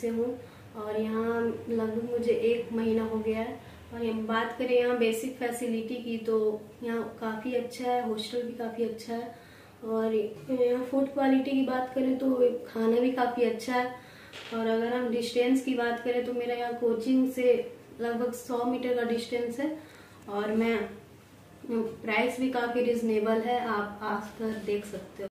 से हूँ और यहाँ लगभग मुझे 1 महीना हो गया है। और हम बात करें यहाँ बेसिक फैसिलिटी की तो यहाँ काफ़ी अच्छा है, हॉस्टल भी काफ़ी अच्छा है। और यहाँ फूड क्वालिटी की बात करें तो खाना भी काफ़ी अच्छा है। और अगर हम डिस्टेंस की बात करें तो मेरा यहाँ कोचिंग से लगभग 100 मीटर का डिस्टेंस है। और मैं प्राइस भी काफ़ी रिजनेबल है, आप आकर देख सकते हो।